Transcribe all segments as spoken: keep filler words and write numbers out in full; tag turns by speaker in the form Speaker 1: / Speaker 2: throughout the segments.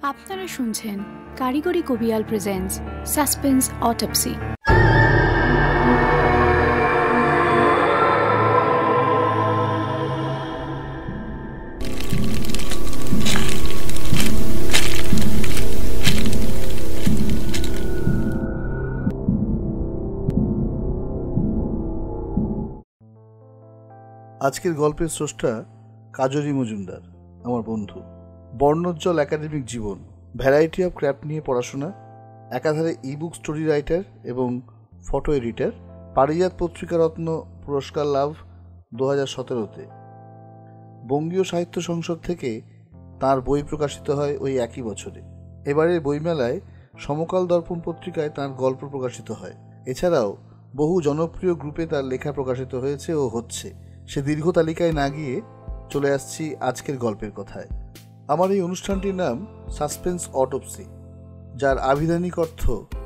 Speaker 1: আপনারা শুনছেন কারিগরি কবিয়াল প্রেজেন্টস সাসপেন্স অটোপসি।
Speaker 2: আজকের গল্পের স্রষ্টা কাজরি মজুমদার আমার বন্ধু। বর্ণোজ্জ্বল একাডেমিক জীবন, ভ্যারাইটি অফ ক্র্যাফট নিয়ে পড়াশোনা, একাধারে ইবুক স্টোরি রাইটার এবং ফটো এডিটার, পারিজাত পত্রিকা রত্ন পুরস্কার লাভ দু হাজার সতেরোতে। বঙ্গীয় সাহিত্য সংসদ থেকে তার বই প্রকাশিত হয় ওই একই বছরে। এবারের বইমেলায় সমকাল দর্পণ পত্রিকায় তার গল্প প্রকাশিত হয়। এছাড়াও বহু জনপ্রিয় গ্রুপে তার লেখা প্রকাশিত হয়েছে ও হচ্ছে। সে দীর্ঘ তালিকায় না গিয়ে চলে আসছি আজকের গল্পের কথায়। আমার এই অনুষ্ঠানটির নাম সাসপেন্স অটোপসি, যার আভিধানিক অর্থ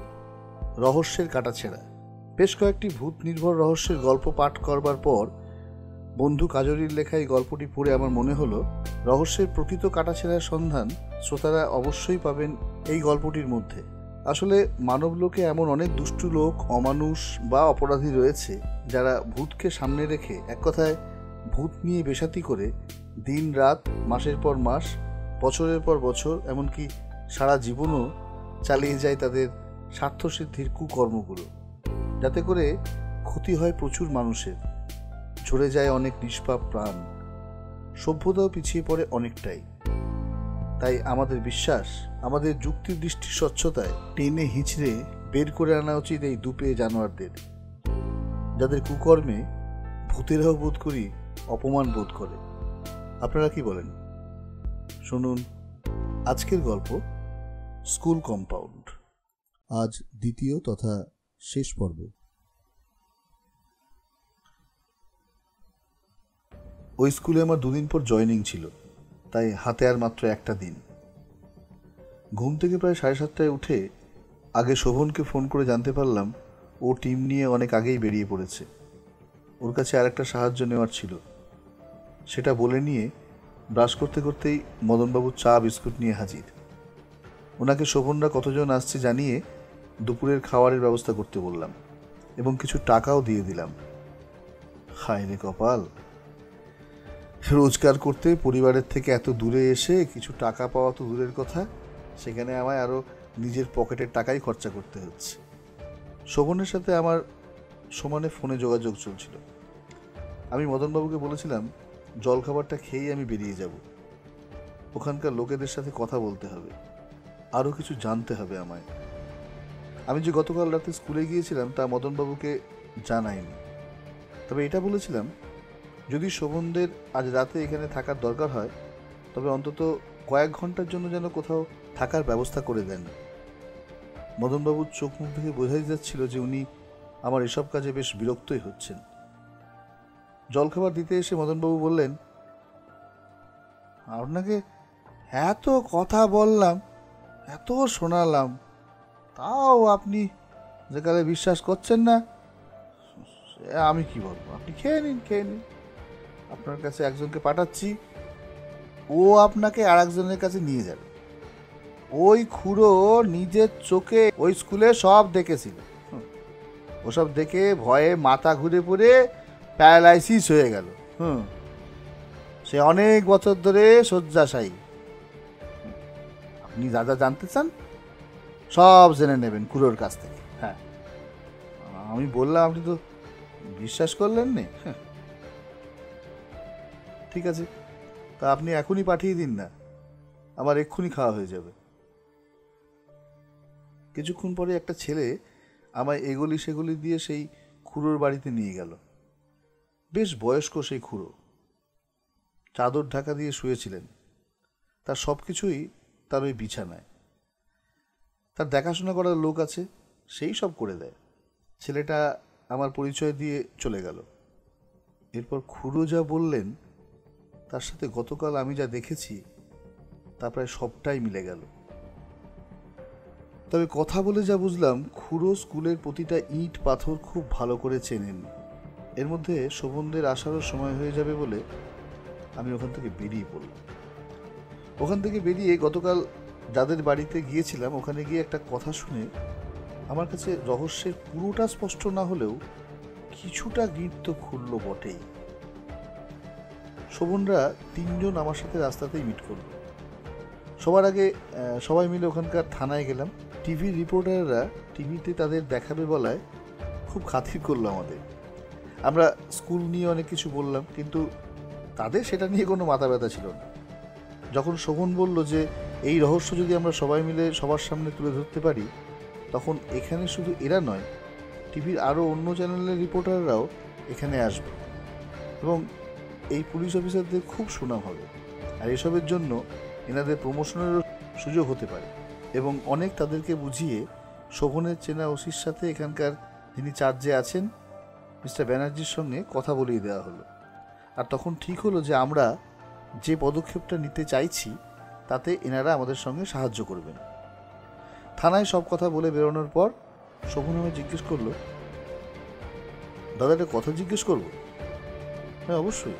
Speaker 2: রহস্যের কাটাছেঁড়া। বেশ কয়েকটি ভূত নির্ভর রহস্যের গল্প পাঠ করবার পর বন্ধু কাজরির লেখা এই গল্পটি পড়ে আমার মনে হলো রহস্যের প্রকৃত কাটাছেঁড়ার সন্ধান শ্রোতারা অবশ্যই পাবেন এই গল্পটির মধ্যে। আসলে মানবলোকে এমন অনেক দুষ্টু লোক, অমানুষ বা অপরাধী রয়েছে যারা ভূতকে সামনে রেখে, এক কথায় ভূত নিয়ে বেশাতি করে দিন রাত, মাসের পর মাস, বছরের পর বছর, এমনকি সারা জীবনও চালিয়ে যায় তাদের স্বার্থসিদ্ধির কুকর্মগুলো, যাতে করে ক্ষতি হয় প্রচুর মানুষের, ঝরে যায় অনেক নিষ্পাপ প্রাণ, সভ্যতাও পিছিয়ে পড়ে অনেকটাই। তাই আমাদের বিশ্বাস, আমাদের যুক্তির দৃষ্টির স্বচ্ছতায় টেনে হিঁচড়ে বের করে আনা উচিত এই দুপেয়ে জানোয়ারদের, যাদের কুকর্মে ভূতেরাও বোধ করি অপমান বোধ করে। আপনারা কি বলেন? শুনুন আজকের গল্প স্কুল কম্পাউন্ড। আজ দ্বিতীয় তথা শেষ পর্ব। ওই স্কুলে আমার দুদিন পর জয়েনিং ছিল, তাই হাতে আর মাত্র একটা দিন। ঘুম থেকে প্রায় সাড়ে সাতটায় উঠে আগে শোভনকে ফোন করে জানতে পারলাম ও টিম নিয়ে অনেক আগেই বেরিয়ে পড়েছে। ওর কাছে আর একটা সাহায্য নেওয়ার ছিল, সেটা বলে নিয়ে ব্রাশ করতে করতেই মদনবাবু চা বিস্কুট নিয়ে হাজির। ওনাকে শোভনরা কতজন আসছে জানিয়ে দুপুরের খাবারের ব্যবস্থা করতে বললাম এবং কিছু টাকাও দিয়ে দিলাম। হায় রে কপাল, রোজগার করতে পরিবারের থেকে এত দূরে এসে কিছু টাকা পাওয়া তো দূরের কথা, সেখানে আমায় আরও নিজের পকেটের টাকাই খরচা করতে হচ্ছে। শোভনের সাথে আমার সমানে ফোনে যোগাযোগ চলছিল। আমি মদনবাবুকে বলেছিলাম জলখাবারটা খেয়েই আমি বেরিয়ে যাব। ওখানকার লোকেদের সাথে কথা বলতে হবে, আরও কিছু জানতে হবে আমায়। আমি যে গতকাল রাতে স্কুলে গিয়েছিলাম তা মদনবাবুকে জানাইনি, তবে এটা বলেছিলাম যদি শোভনদের আজ রাতে এখানে থাকার দরকার হয় তবে অন্তত কয়েক ঘন্টার জন্য যেন কোথাও থাকার ব্যবস্থা করে দেন। মদনবাবুর চোখ মুখ দেখে বোঝাই যাচ্ছিল যে উনি আমার এসব কাজে বেশ বিরক্তই হচ্ছেন। জলখাবার দিতে এসে মদনবাবু বললেন, আপনাকে এত কথা বললাম, এত শোনালাম, তাও আপনি যেকালে বিশ্বাস করছেন না, আমি কি বলবো, আপনি খেয়ে নিন খেয়ে নিন আপনার কাছে একজনকে পাঠাচ্ছি, ও আপনাকে আর একজনের কাছে নিয়ে যাবে। ওই খুড়ো নিজের চোখে ওই স্কুলে সব দেখেছিল, ওসব দেখে ভয়ে মাথা ঘুরে পড়ে প্যারালাইসিস হয়ে গেল। হুম সে অনেক বছর ধরে শয্যাশায়ী। আপনি যা যা জানতে চান সব জেনে নেবেন খুড়োর কাছ থেকে। হ্যাঁ, আমি বললাম, আপনি তো বিশ্বাস করলেন না। ঠিক আছে, তা আপনি এখনই পাঠিয়ে দিন না, আমার এক্ষুনি খাওয়া হয়ে যাবে। কিছুক্ষণ পরে একটা ছেলে আমায় এগলি সেগুলি দিয়ে সেই খুড়োর বাড়িতে নিয়ে গেল। বেশ বয়স্ক সেই খুড়ো, চাদর ঢাকা দিয়ে শুয়েছিলেন। তার সব কিছুই তার ওই বিছানায়। তার দেখাশোনা করার লোক আছে, সেই সব করে দেয়। ছেলেটা আমার পরিচয় দিয়ে চলে গেল। এরপর খুড়ো যা বললেন তার সাথে গতকাল আমি যা দেখেছি তা প্রায় সবটাই মিলে গেল। তবে কথা বলে যা বুঝলাম, খুড়ো স্কুলের প্রতিটা ইট পাথর খুব ভালো করে চেনেন। এর মধ্যে শোভনদের আসারও সময় হয়ে যাবে বলে আমি ওখান থেকে বেরিয়ে পড়লাম। ওখান থেকে বেরিয়ে গতকাল যাদের বাড়িতে গিয়েছিলাম ওখানে গিয়ে একটা কথা শুনে আমার কাছে রহস্যের পুরোটা স্পষ্ট না হলেও কিছুটা গিঁট তো খুলল বটেই। শোভনরা তিনজন আমার সাথে রাস্তাতেই মিট করল। সবার আগে সবাই মিলে ওখানকার থানায় গেলাম। টিভির রিপোর্টাররা টিভিতে তাদের দেখাবে বলায় খুব খাতির করলো আমাদের। আমরা স্কুল নিয়ে অনেক কিছু বললাম, কিন্তু তাদের সেটা নিয়ে কোনো মাথা ব্যথা ছিল না। যখন শোভন বলল যে এই রহস্য যদি আমরা সবাই মিলে সবার সামনে তুলে ধরতে পারি, তখন এখানে শুধু এরা নয়, টিভির আরও অন্য চ্যানেলের রিপোর্টাররাও এখানে আসবে এবং এই পুলিশ অফিসারদের খুব সুনাম হবে। আর এসবের জন্য এনাদের প্রমোশনেরও সুযোগ হতে পারে। এবং অনেক তাদেরকে বুঝিয়ে শোভনের চেনা ওসির সাথে এখানকার যিনি চার্জে আছেন মিস্টার ব্যানার্জির সঙ্গে কথা বলিয়ে দেওয়া হলো। আর তখন ঠিক হলো যে আমরা যে পদক্ষেপটা নিতে চাইছি তাতে এনারা আমাদের সঙ্গে সাহায্য করবেন। থানায় সব কথা বলে বেরোনোর পর শোভন আমায় জিজ্ঞেস করলো, দাদা একটা কথা জিজ্ঞেস করবো? হ্যাঁ অবশ্যই।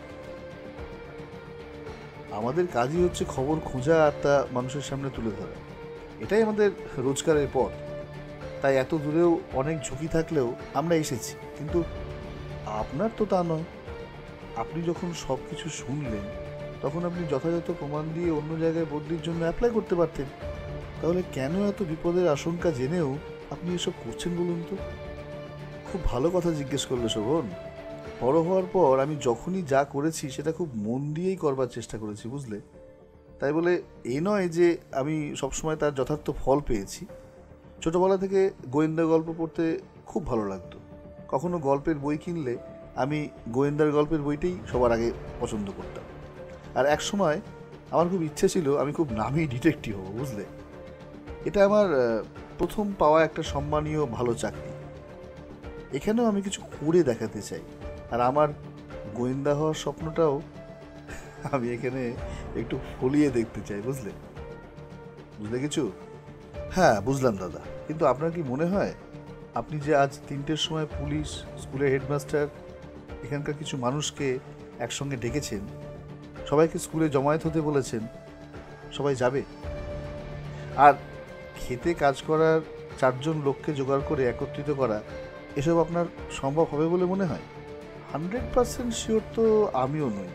Speaker 2: আমাদের কাজই হচ্ছে খবর খোঁজা আর তা মানুষের সামনে তুলে ধরা, এটাই আমাদের রোজগারের পথ। তাই এত দূরেও অনেক ঝুঁকি থাকলেও আমরা এসেছি, কিন্তু আপনার তো তা নয়। আপনি যখন সব কিছু শুনলেন তখন আপনি যথাযথ প্রমাণ দিয়ে অন্য জায়গায় বদলির জন্য অ্যাপ্লাই করতে পারতেন। তাহলে কেন এত বিপদের আশঙ্কা জেনেও আপনি এসব করছেন বলুন তো? খুব ভালো কথা জিজ্ঞেস করলো শোভন। বড় হওয়ার পর আমি যখনই যা করেছি সেটা খুব মন দিয়েই করবার চেষ্টা করেছি, বুঝলে? তাই বলে এ নয় যে আমি সবসময় তার যথার্থ ফল পেয়েছি। ছোটোবেলা থেকে গোয়েন্দা গল্প পড়তে খুব ভালো লাগতো। কখনো গল্পের বই কিনলে আমি গোয়েন্দার গল্পের বইটাই সবার আগে পছন্দ করতাম। আর এক সময় আমার খুব ইচ্ছে ছিল আমি খুব নামি ডিটেকটিভ হব, বুঝলে? এটা আমার প্রথম পাওয়া একটা সম্মানীয় ভালো চাকরি। এখানেও আমি কিছু করে দেখাতে চাই, আর আমার গোয়েন্দা হওয়ার স্বপ্নটাও আমি এখানে একটু ফলিয়ে দেখতে চাই, বুঝলে? বুঝলে কিছু? হ্যাঁ বুঝলাম দাদা, কিন্তু আপনার কি মনে হয় আপনি যে আজ তিনটের সময় পুলিশ, স্কুলের হেডমাস্টার, এখানকার কিছু মানুষকে একসঙ্গে ডেকেছেন, সবাইকে স্কুলে জমায়েত হতে বলেছেন, সবাই যাবে? আর খেতে কাজ করার চারজন লোককে জোগাড় করে একত্রিত করা, এসব আপনার সম্ভব হবে বলে মনে হয়? হান্ড্রেড পার্সেন্ট শিওর তো আমিও নই,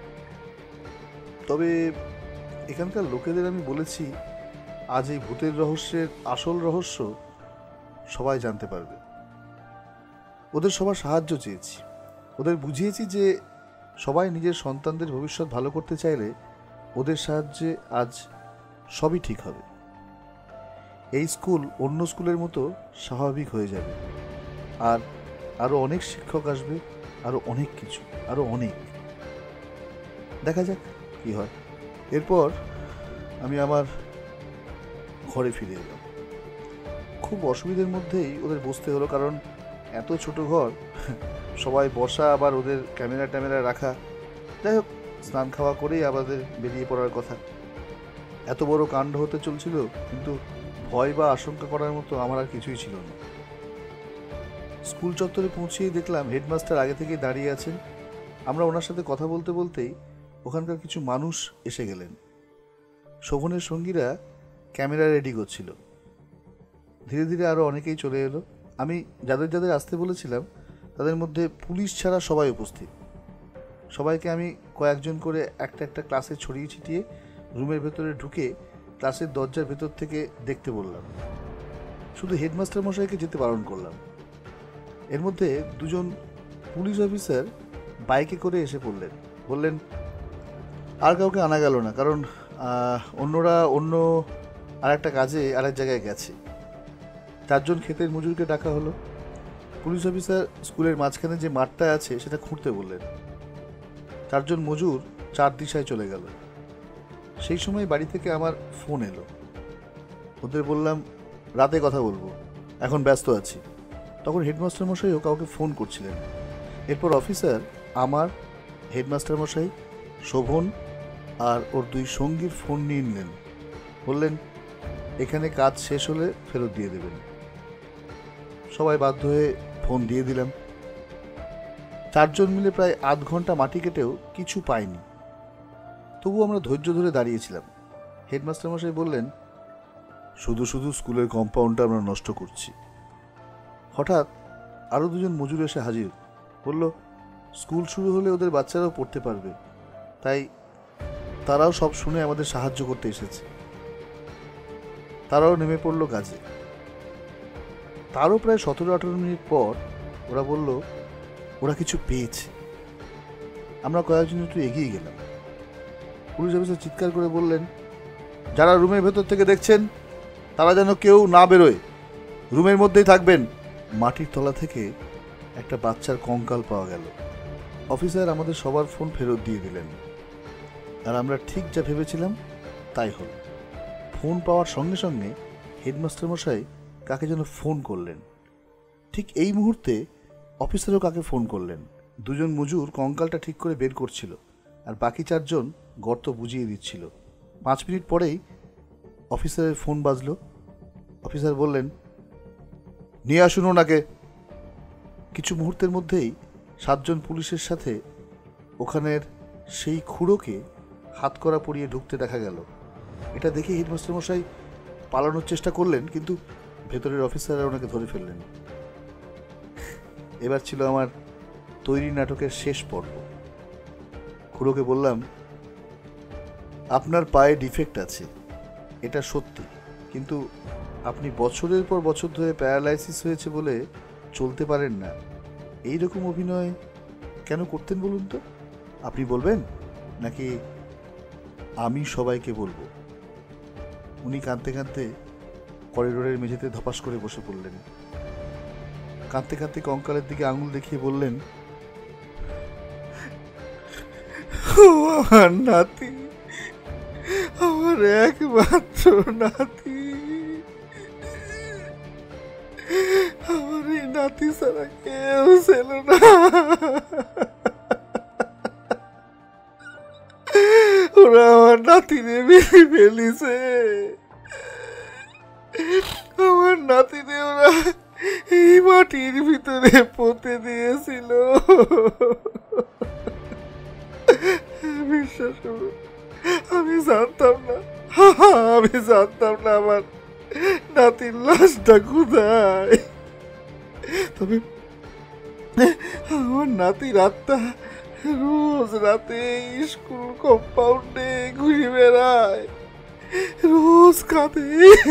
Speaker 2: তবে এখানকার লোকেদের আমি বলেছি আজ এই ভূতের রহস্যের আসল রহস্য সবাই জানতে পারবে। ওদের সবার সাহায্য চেয়েছি, ওদের বুঝিয়েছি যে সবাই নিজের সন্তানদের ভবিষ্যৎ ভালো করতে চাইলে ওদের সাহায্যে আজ সবই ঠিক হবে। এই স্কুল অন্য স্কুলের মতো স্বাভাবিক হয়ে যাবে, আর আরও অনেক শিক্ষক আসবে, আরও অনেক কিছু, আরও অনেক। দেখা যাক কি হয়। এরপর আমি আমার ঘরে ফিরে এলাম। খুব অসুবিধার মধ্যেই ওদের বসতে হলো, কারণ এত ছোট ঘর, সবাই বসা, আবার ওদের ক্যামেরা ট্যামেরা রাখা। যাই হোক, স্নান খাওয়া করেই আমাদের বেরিয়ে পড়ার কথা। এত বড় কাণ্ড হতে চলছিল, কিন্তু ভয় বা আশঙ্কা করার মতো আমার আর কিছুই ছিল না। স্কুল চত্বরে পৌঁছেই দেখলাম হেডমাস্টার আগে থেকেই দাঁড়িয়ে আছেন। আমরা ওনার সাথে কথা বলতে বলতেই ওখানকার কিছু মানুষ এসে গেলেন। শোভনের সঙ্গীরা ক্যামেরা রেডি করছিল। ধীরে ধীরে আরও অনেকেই চলে এলো। আমি যাদের যাদের আসতে বলেছিলাম তাদের মধ্যে পুলিশ ছাড়া সবাই উপস্থিত। সবাইকে আমি কয়েকজন করে একটা একটা ক্লাসে ছড়িয়ে ছিটিয়ে রুমের ভেতরে ঢুকে ক্লাসের দরজার ভেতর থেকে দেখতে বললাম। শুধু হেডমাস্টার মশাইকে যেতে বারণ করলাম। এর মধ্যে দুজন পুলিশ অফিসার বাইকে করে এসে পড়লেন। বললেন আর কাউকে আনা গেল না, কারণ অন্যরা অন্য আর একটা কাজে আর এক জায়গায় গেছে। চারজন ক্ষেতের মজুরকে ডাকা হলো। পুলিশ অফিসার স্কুলের মাঝখানে যে মাঠটা আছে সেটা খুঁড়তে বললেন। চারজন মজুর চার দিশায় চলে গেল। সেই সময় বাড়ি থেকে আমার ফোন এলো। ওদের বললাম রাতে কথা বলবো, এখন ব্যস্ত আছি। তখন হেডমাস্টার মশাইও কাউকে ফোন করছিলেন। এরপর অফিসার আমার, হেডমাস্টার মশাই, শোভন আর ওর দুই সঙ্গীর ফোন নিয়ে নিলেন। বললেন এখানে কাজ শেষ হলে ফেরত দিয়ে দেবেন। সবাই বাধ্য হয়ে ফোন দিয়ে দিলাম। চারজন মিলে প্রায় আধ ঘন্টা মাটি কেটেও কিছু পাইনি। তবু আমরা ধৈর্য ধরে দাঁড়িয়েছিলাম। হেডমাস্টার মশাই বললেন শুধু শুধু স্কুলের কম্পাউন্ডটা আমরা নষ্ট করছি। হঠাৎ আরও দুজন মজুর এসে হাজির, বলল স্কুল শুরু হলে ওদের বাচ্চারাও পড়তে পারবে, তাই তারাও সব শুনে আমাদের সাহায্য করতে এসেছে। তারাও নেমে পড়লো কাজে। তারও প্রায় সতেরো আঠারো মিনিট পর ওরা বলল ওরা কিছু পেয়েছে। আমরা কয়েকজন একটু এগিয়ে গেলাম। পুলিশ অফিসার চিৎকার করে বললেন, যারা রুমের ভেতর থেকে দেখছেন তারা যেন কেউ না বেরোয়, রুমের মধ্যেই থাকবেন। মাটির তলা থেকে একটা বাচ্চার কঙ্কাল পাওয়া গেল। অফিসার আমাদের সবার ফোন ফেরত দিয়ে দিলেন, আর আমরা ঠিক যা ভেবেছিলাম তাই হল। ফোন পাওয়ার সঙ্গে সঙ্গে হেডমাস্টার মশাই কাকে যেন ফোন করলেন। ঠিক এই মুহূর্তে অফিসারও কাকে ফোন করলেন। দুজন মজুর কঙ্কালটা ঠিক করে বের করছিল, আর বাকি চারজন গর্ত বুঝিয়ে দিচ্ছিল। পাঁচ মিনিট পরেই অফিসারের ফোন বাজলো। অফিসার বললেন, নিয়ে আসুন ওনাকে। কিছু মুহূর্তের মধ্যেই সাতজন পুলিশের সাথে ওখানের সেই খুঁড়োকে হাতকড়া পরিয়ে ঢুকতে দেখা গেল। এটা দেখে হেডমাস্টার মশাই পালানোর চেষ্টা করলেন, কিন্তু ভেতরের অফিসাররা ওনাকে ধরে ফেললেন। এবার ছিল আমার তৈরি নাটকের শেষ পর্ব। খুড়োকে বললাম, আপনার পায়ে ডিফেক্ট আছে, এটা সত্যি, কিন্তু আপনি বছরের পর বছর ধরে প্যারালাইসিস হয়েছে বলে চলতে পারেন না। এই রকম অভিনয় কেন করতেন বলুন তো? আপনি বলবেন নাকি আমি সবাইকে বলবো? উনি কাঁদতে কাঁদতে করিডোরের মেঝেতে ধপাস করে বসে পড়লেন। কাঁদতে কাঁদতে কঙ্কালের দিকে আঙুল দেখিয়ে বললেন, আমার নাতি, আমার একমাত্র নাতি, আমার এই নাতি ছাড়া কেউ ছিল না। ওরা আমার নাতিরে মেরে ফেলিছে, আমার নাতিরে ওরা এই মাটির ভিতরে পুঁতে দিয়েছিল। বিশ্বাস করুন, আমি জানতাম না, আমি জানতাম না আমার নাতির লাশটা কোথায়। তবে আমার নাতির আত্মা রোজ রাতে স্কুল কম্পাউন্ডে ঘুরে বেড়ায়, রোজ কাঁদে।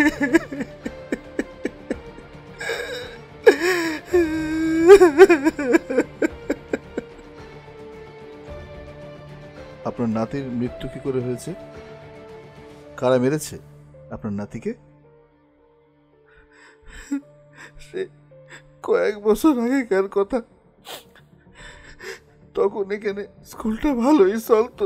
Speaker 2: আপনার নাতির মৃত্যু কি করে হয়েছে? কারা মেরেছে আপনার নাতিকে? সে কয়েক বছর আগেকার কথা। তখন এখানে স্কুলটা ভালোই চলতো।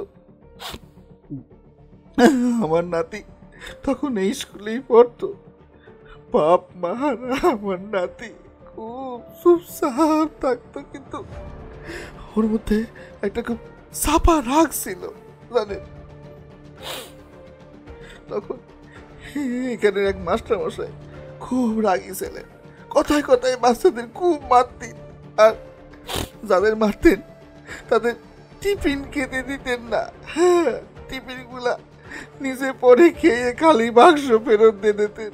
Speaker 2: আমার নাতি তখন এই স্কুলেই পড়তো। বাপ মারা আমার নাতি খুব চুপচাপ থাকতো, কিন্তু ওর মধ্যে একটা খুব চাপা রাগ ছিল জানেন। তখন এখানের এক মাস্টার মশাই খুব রাগী ছিলেন, কথায় কথায় বাচ্চাদের খুব মারতেন, আর যাদের মারতেন তাদের টিফিন খেতে দিতেন না। হ্যাঁ, টিফিন গুলা নিজে পরে খেয়ে খালি বাক্স ফেরত দিয়ে দিতেন।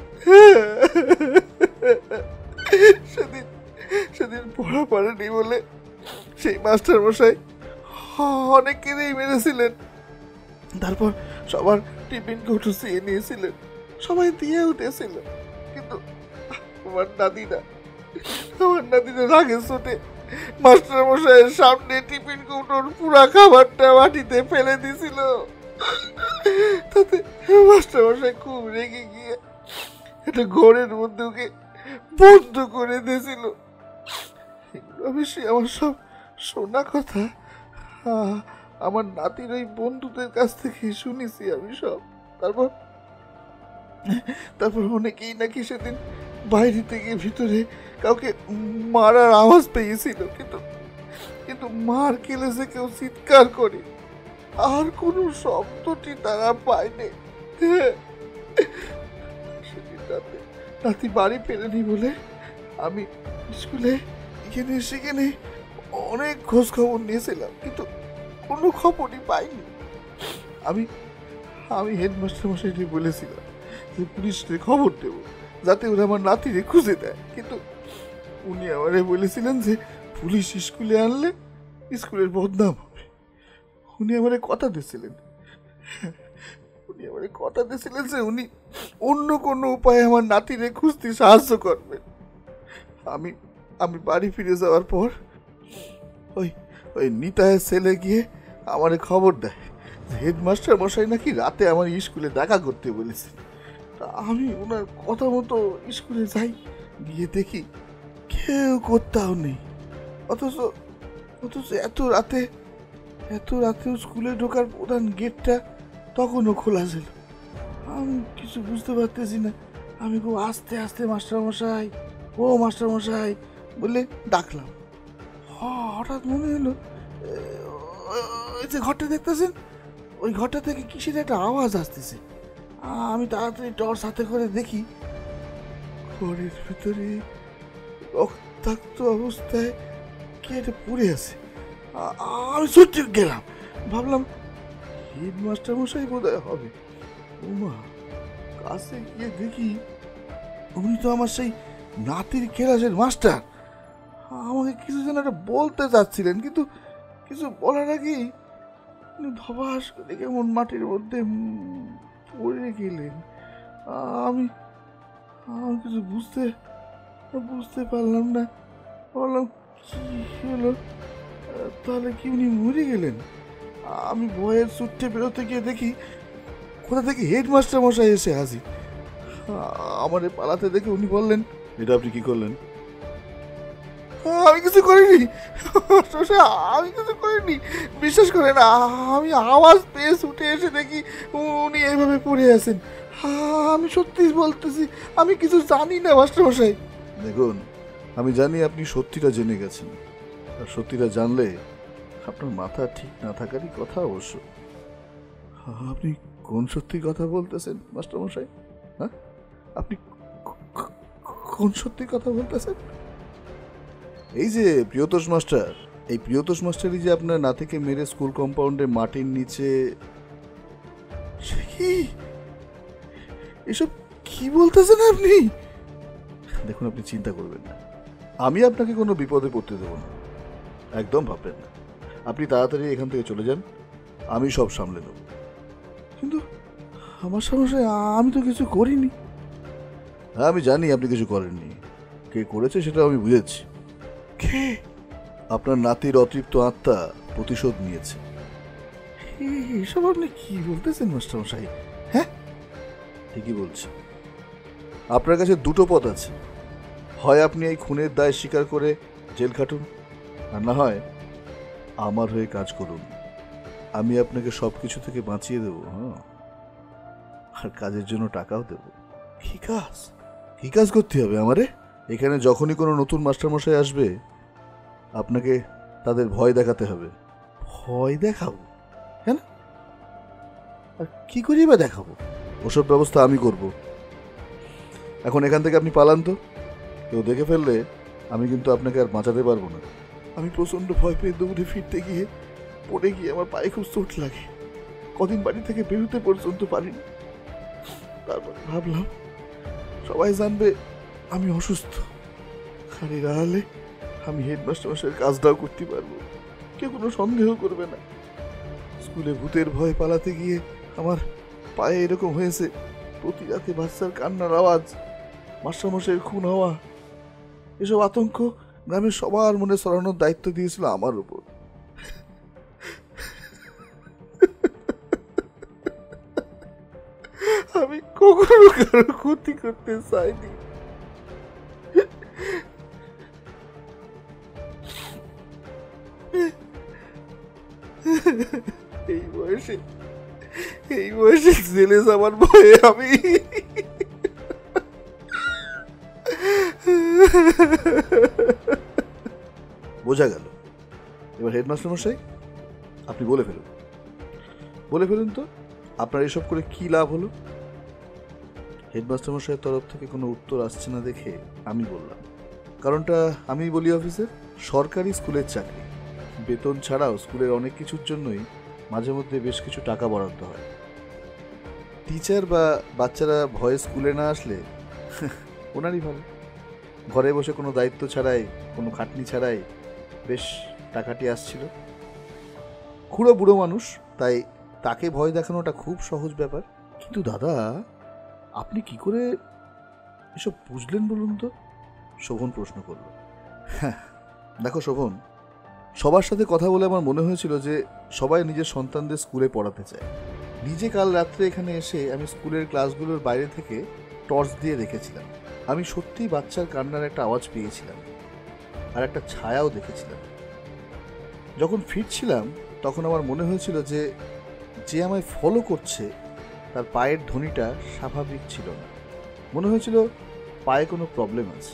Speaker 2: সেদিন সেদিন পড়া পড়েনি বলে সেই মাস্টার মশাই অনেকেরই মেরেছিলেন। তারপর সবার টিফিন কৌটো চেয়ে নিয়েছিলেন, সবাই দিয়ে উঠেছিল, কিন্তু আমার নাতিরা আমার নাতিরা রাগে চোটে মাস্টার মশাইয়ের সামনে টিফিন কৌটোর পুরা খাবারটা মাটিতে ফেলে দিছিল। তাতে মাস্টার মশাই খুব রেগে গিয়ে একটা ঘরের মধ্যে ওকে বন্ধ করে দিয়েছিল। অবশ্যই আমার সব শোনা কথা, আমার নাতির ওই বন্ধুদের কাছ থেকে শুনেছি আমি সব। তারপর তারপর অনেকেই নাকি সেদিন বাইরে থেকে ভিতরে কাউকে মারার আওয়াজ পেয়েছিল, কিন্তু কিন্তু মার খেলেছে কেউ চিৎকার করে, আর কোনো শব্দটি তারা পায়নি। সেদিন রাতে নাতি বাড়ি ফেরেনি বলে আমি স্কুলে এখানে সেখানে অনেক খোঁজ খবর নিয়েছিলাম, কিন্তু কোনো খবরই পাইনি। আমি আমি হেডমাস্টার মশাইকে বলেছিলাম যে পুলিশে খবর দেব, যাতে ওরা আমার নাতিরে খুঁজে দেয়। কিন্তু উনি আমারে বলেছিলেন যে পুলিশ স্কুলে আনলে স্কুলের বদনাম হবে। উনি আমারে কথা দিয়েছিলেন উনি আমারে কথা দিয়েছিলেন যে উনি অন্য কোনো উপায়ে আমার নাতিরে খুঁজতে সাহায্য করবেন। আমি আমি বাড়ি ফিরে যাওয়ার পর ওই ওই নিতায়ের ছেলে গিয়ে আমারে খবর দেয় যে হেডমাস্টার মশাই নাকি রাতে আমার স্কুলে দেখা করতে বলেছেন। তা আমি ওনার কথা মতো স্কুলে যাই, গিয়ে দেখি কেউ কোথাও নেই। অথচ অথচ এত রাতে এত রাতেও স্কুলে ঢোকার প্রধান গেটটা তখনও খোলা ছিল। আমি কিছু বুঝতে পারতেছি না। আমি খুব আস্তে আস্তে মাস্টারমশাই, ও মাস্টারমশাই বলে ডাকলাম। হঠাৎ মনে হলো ওই যে ঘরটা দেখতেছেন, ওই ঘরটা থেকে কিসের একটা আওয়াজ আসতেছে। আমি তাড়াতাড়ি টর্চ হাতে করে দেখি ঘরের ভিতরে রক্তাক্ত অবস্থায় কে একটা পড়ে আছে। আমি ছুটে গেলাম, ভাবলাম হেডমাস্টার মশাই বোধহয় হবে। ওমা, কাছে গিয়ে দেখি উনি তো আমার সেই নাতির ক্লাসের মাস্টার। আমাকে কিছু যেন একটা বলতে চাচ্ছিলেন, কিন্তু কিছু বলার আগেই উনি ধবাস করে কেমন মাটির মধ্যে পড়ে গেলেন। আমি আমি কিছু বুঝতে বুঝতে পারলাম না। বললাম কি হলো, তাহলে কি উনি মরে গেলেন? আমি ভয়ের ছুটে বেরোতে গিয়ে দেখি কোথা থেকে হেডমাস্টার মশাই এসে হাজির। আমার পালাতে দেখে উনি বললেন, এটা আপনি কি করলেন? আমি কিছু করিনি, আমি কিছু করিনি, বিশ্বাস করেন। আমি আওয়াজ পেয়ে ছুটে এসে দেখি উনি এইভাবে পড়ে আছেন। আমি সত্যি বলতেছি, আমি কিছু জানি না মাস্টার মশাই। দেখুন, আমি জানি আপনি সত্যিটা জেনে গেছেন, আর সত্যিটা জানলে আপনার মাথা ঠিক না থাকারই কথা। অবশ্য আপনি কোন সত্যির কথা বলতেছেন মাস্টার মশাই? হ্যাঁ, আপনি কোন সত্যির কথা বলতেছেন? এই যে প্রিয়তোষ মাস্টার, এই প্রিয়তোষ মাস্টারই যে আপনার নাতিকে মেরে স্কুল কম্পাউন্ডে মাটির নিচে। এসব কি বলতেছেন আপনি? দেখুন, আপনি চিন্তা করবেন না, আমি আপনাকে কোনো বিপদে পড়তে দেব না, একদম ভাববেন না। আপনি তাড়াতাড়ি এখান থেকে চলে যান, আমি সব সামলে দেব। কিন্তু আমার সমস্যা, আমি তো কিছু করিনি। হ্যাঁ, আমি জানি আপনি কিছু করেননি। কে করেছে সেটা আমি বুঝেছি। কে? আপনার নাতির অতৃপ্ত আত্মা প্রতিশোধ নিয়েছে। এসব আপনি কি বলতেছেন মাস্টারমশাই? হ্যাঁ, ঠিকই বলছি। আপনার কাছে দুটো পথ আছে, হয় আপনি এই খুনের দায় স্বীকার করে জেল খাটুন, আর না হয় আমার হয়ে কাজ করুন। আমি আপনাকে সব কিছু থেকে বাঁচিয়ে দেব, হ্যাঁ, আর কাজের জন্য টাকাও দেব। কি কাজ? কি কাজ করতে হবে আমারে? এখানে যখনই কোনো নতুন মাস্টারমশাই আসবে, আপনাকে তাদের ভয় দেখাতে হবে। ভয় দেখাবো? কেন? আর কি করি বা দেখাবো? ওসব ব্যবস্থা আমি করব। এখন এখান থেকে আপনি পালান তো, কেউ দেখে ফেললে আমি কিন্তু আপনাকে আর বাঁচাতে পারবো না। আমি প্রচণ্ড ভয় পেয়ে দৌড়ে ফিরতে গিয়ে পড়ে গিয়ে আমার পায়ে খুব চোট লাগে। কদিন বাড়ি থেকে বেরোতে পর্যন্ত পারিনি। তারপর ভাবলাম সবাই জানবে আমি অসুস্থ, আর এর আড়ালে আমি হেডমাস্টার মশাইয়ের কাজটাও করতে পারবো, কেউ কোনো সন্দেহ করবে না। স্কুলে ভূতের ভয় পালাতে গিয়ে আমার পায়ে এরকম হয়েছে। প্রতি রাতে বাচ্চার কান্নার আওয়াজ, মাস্টারমশাইয়ের খুন হওয়া, এসব আতঙ্ক গ্রামের সবার মনে ছড়ানোর দায়িত্ব দিয়েছিল আমার উপর। আমি কখনো কারো ক্ষতি করতে চাইনি। এই বয়সে এই বয়সে জেলে যাবার ভয়ে আমি বোঝা গেল। এবার হেডমাস্টার মশাই, আপনি বলে ফেলুন, বলে ফেলুন তো আপনার এসব করে কি লাভ হলো? হেডমাস্টার মশাইয়ের তরফ থেকে কোনো উত্তর আসছে না দেখে আমি বললাম, কারণটা আমি বলি অফিসে, সরকারি স্কুলের চাকরি, বেতন ছাড়াও স্কুলের অনেক কিছুর জন্যই মাঝে মধ্যে বেশ কিছু টাকা বরাদ্দ হয়। টিচার বা বাচ্চারা ভয়ে স্কুলে না আসলে ওনারই ভালো। ঘরে বসে কোনো দায়িত্ব ছাড়াই, কোনো খাটনি ছাড়াই বেশ টাকাটি আসছিল। খুড়ো বুড়ো মানুষ, তাই তাকে ভয় দেখানোটা খুব সহজ ব্যাপার। কিন্তু দাদা, আপনি কি করে এসব বুঝলেন বলুন তো? শোভন প্রশ্ন করল। হ্যাঁ দেখো শোভন, সবার সাথে কথা বলে আমার মনে হয়েছিল যে সবাই নিজের সন্তানদের স্কুলে পড়াতে চায়। নিজে কাল রাত্রে এখানে এসে আমি স্কুলের ক্লাসগুলোর বাইরে থেকে টর্চ দিয়ে দেখেছিলাম। আমি সত্যিই বাচ্চার কান্নার একটা আওয়াজ পেয়েছিলাম, আর একটা ছায়াও দেখেছিলাম। যখন ফিরছিলাম তখন আমার মনে হয়েছিল যে যে আমায় ফলো করছে তার পায়ের ধ্বনিটা স্বাভাবিক ছিল না। মনে হয়েছিল পায়ে কোনো প্রবলেম আছে।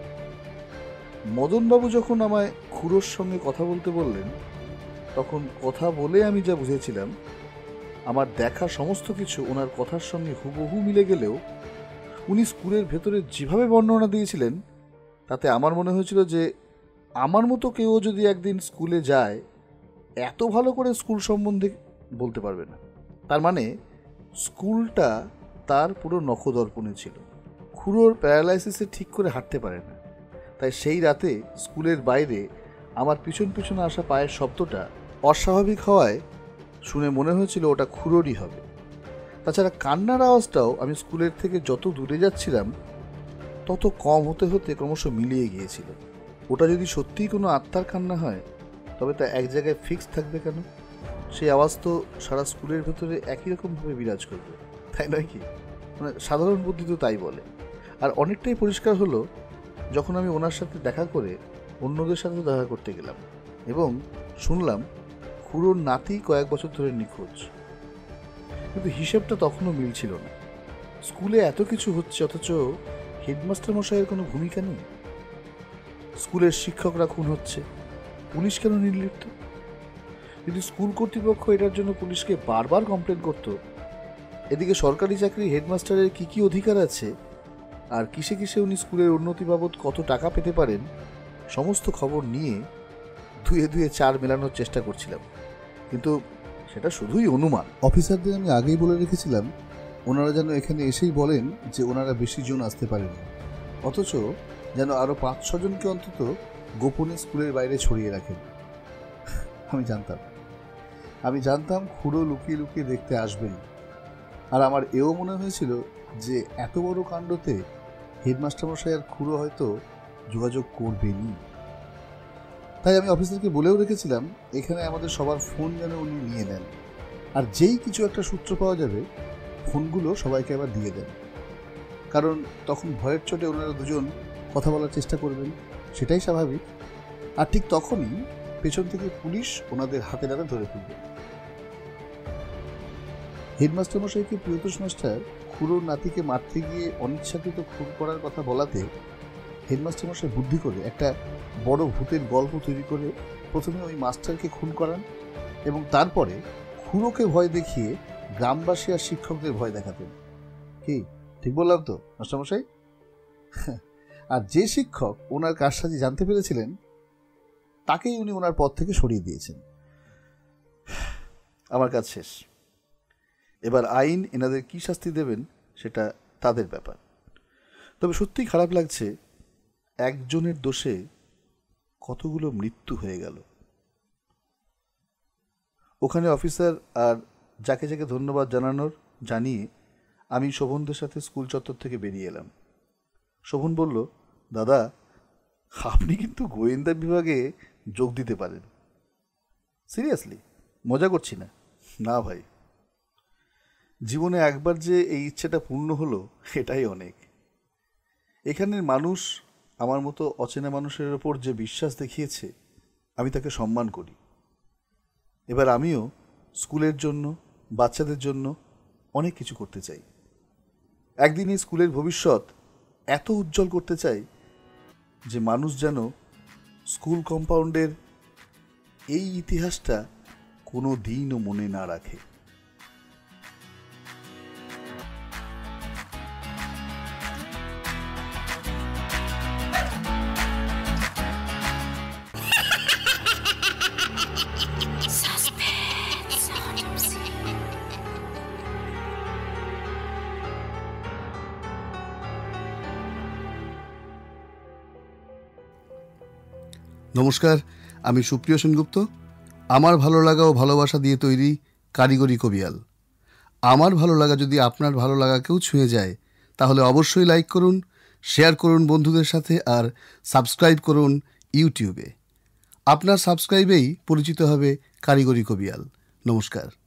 Speaker 2: মদনবাবু যখন আমায় খুড়োর সঙ্গে কথা বলতে বললেন, তখন কথা বলে আমি যা বুঝেছিলাম, আমার দেখা সমস্ত কিছু ওনার কথার সঙ্গে হুবহু মিলে গেলেও উনি স্কুলের ভেতরে যেভাবে বর্ণনা দিয়েছিলেন, তাতে আমার মনে হয়েছিল যে আমার মতো কেউ যদি একদিন স্কুলে যায়, এত ভালো করে স্কুল সম্বন্ধে বলতে পারবে না। তার মানে স্কুলটা তার পুরো নখদর্পণে ছিল। খুড়োর প্যারালাইসিসে ঠিক করে হাঁটতে পারে না, তাই সেই রাতে স্কুলের বাইরে আমার পিছন পিছনে আসা পায়ের শব্দটা অস্বাভাবিক হওয়ায় শুনে মনে হয়েছিল ওটা খুড়োরই হবে। তাছাড়া কান্নার আওয়াজটাও আমি স্কুলের থেকে যত দূরে যাচ্ছিলাম তত কম হতে হতে ক্রমশ মিলিয়ে গিয়েছিল। ওটা যদি সত্যিই কোনো আত্মার কান্না হয়, তবে তা এক জায়গায় ফিক্স থাকবে কেন? সেই আওয়াজ তো সারা স্কুলের ভেতরে একই রকমভাবে বিরাজ করবে, তাই নয় কি? মানে সাধারণ বুদ্ধি তো তাই বলে। আর অনেকটাই পরিষ্কার হলো যখন আমি ওনার সাথে দেখা করে অন্যদের সাথে দেখা করতে গেলাম এবং শুনলাম খুড়োর নাতি কয়েক বছর ধরে নিখোঁজ। কিন্তু হিসেবটা তখনও মিলছিল না। স্কুলে এত কিছু হচ্ছে, অথচ হেডমাস্টার মশাইয়ের কোনো ভূমিকা নেই। স্কুলের শিক্ষকরা খুন হচ্ছে, পুলিশ কেন নির্লিপ্ত? যদি স্কুল কর্তৃপক্ষ এটার জন্য পুলিশকে বারবার কমপ্লেন করত, এদিকে সরকারি চাকরি হেডমাস্টারের কি কি অধিকার আছে আর কিসে কিসে উনি স্কুলের উন্নতি বাবদ কত টাকা পেতে পারেন, সমস্ত খবর নিয়ে ধুয়ে ধুয়ে চার মেলানোর চেষ্টা করছিলাম। কিন্তু সেটা শুধুই অনুমান। অফিসারদের আমি আগেই বলে রেখেছিলাম ওনারা যেন এখানে এসেই বলেন যে ওনারা বেশি জন আসতে পারেন, অথচ যেন আরও পাঁচ ছজনকে অন্তত গোপনে স্কুলের বাইরে ছড়িয়ে রাখেন। আমি জানতাম আমি জানতাম খুড়ো লুকিয়ে লুকিয়ে দেখতে আসবেন। আর আমার এও মনে হয়েছিল যে এত বড় কাণ্ডতে হেডমাস্টারমশাই আর খুড়ো হয়তো যোগাযোগ করবেনই। তাই আমি অফিসারকে বলেও রেখেছিলাম এখানে আমাদের সবার ফোন যেন উনি নিয়ে নেন, আর যেই কিছু একটা সূত্র পাওয়া যাবে ফোনগুলো সবাইকে আবার দিয়ে দেন। কারণ তখন ভয়ের চোটে ওনারা দুজন কথা বলার চেষ্টা করবেন, সেটাই স্বাভাবিক। আর ঠিক তখনই পেছন থেকে পুলিশ ওনাদের হাতে নাতে ধরে ফেলবে। হেডমাস্টার মশাইকে প্রিয়তোষ মাস্টার খুড়োর নাতিকে মারতে গিয়ে অনিচ্ছাকৃত খুন করার কথা বলাতে হেডমাস্টার মশাই বুদ্ধি করে একটা বড় ভূতের গল্প তৈরি করে প্রথমে ওই মাস্টারকে খুন করান এবং তারপরে খুড়োকে ভয় দেখিয়ে গ্রামবাসী আর শিক্ষকদের ভয় দেখাতেন। কি ঠিক বললাম তো মাস্টারমশাই? আর যে শিক্ষক ওনার কারসাজি জানতে পেরেছিলেন তাকেই উনি ওনার পদ থেকে সরিয়ে দিয়েছেন। আমার কাজ শেষ। এবার আইন এনাদের কি শাস্তি দেবেন সেটা তাদের ব্যাপার। তবে সত্যিই খারাপ লাগছে, একজনের দোষে কতগুলো মৃত্যু হয়ে গেল। ওখানে অফিসার আর যাকে যাকে ধন্যবাদ জানানোর জানিয়ে আমি শোভনদের সাথে স্কুল চত্বর থেকে বেরিয়ে এলাম। শোভন বলল, দাদা আপনি কিন্তু গোয়েন্দা বিভাগে যোগ দিতে পারেন। সিরিয়াসলি, মজা করছি না। না ভাই, জীবনে একবার যে এই ইচ্ছেটা পূর্ণ হলো এটাই অনেক। এখানের মানুষ আমার মতো অচেনা মানুষের ওপর যে বিশ্বাস দেখিয়েছে আমি তাকে সম্মান করি। এবার আমিও স্কুলের জন্য, বাচ্চাদের জন্য অনেক কিছু করতে চাই। একদিন এই স্কুলের ভবিষ্যৎ এত উজ্জ্বল করতে চাই যে মানুষ যেন স্কুল কম্পাউন্ডের এই ইতিহাসটা কোনো দিনও মনে না রাখে। নমস্কার, আমি সুপ্রিয় সেনগুপ্ত। আমার ভালো লাগা ও ভালোবাসা দিয়ে তৈরি কারিগরি কবিয়াল। আমার ভালো লাগা যদি আপনার ভালো লাগাকেও ছুঁয়ে যায়, তাহলে অবশ্যই লাইক করুন, শেয়ার করুন বন্ধুদের সাথে, আর সাবস্ক্রাইব করুন ইউটিউবে। আপনার সাবস্ক্রাইবেই পরিচিত হবে কারিগরি কবিয়াল। নমস্কার।